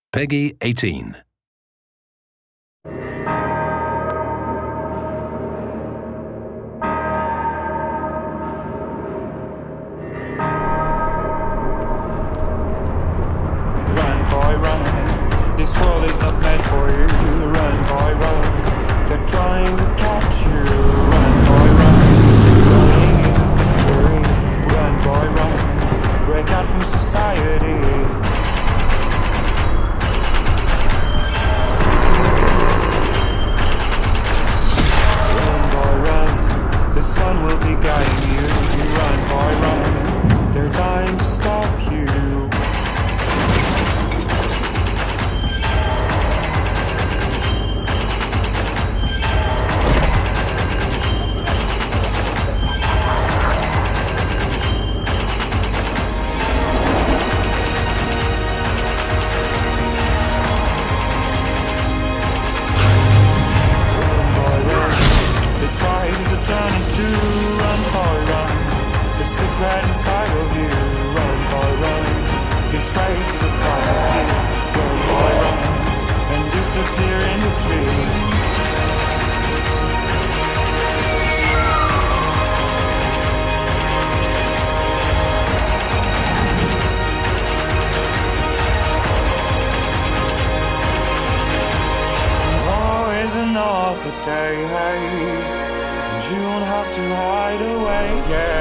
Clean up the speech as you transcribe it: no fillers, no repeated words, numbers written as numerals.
Peggy 18. Run, boy, run. This world is not meant for you. Run, boy, run. They're trying to catch you. Run, boy, run. Running is a victory. Run, boy, run. Break out from society. The sun will be guiding you. Run, boy, run. They're dying to stop you. Right inside of you. Run, boy, run. This race is a prophecy. Run, boy, run. And disappear in the trees. War isn't off a day, hey. And you don't have to hide away, yeah.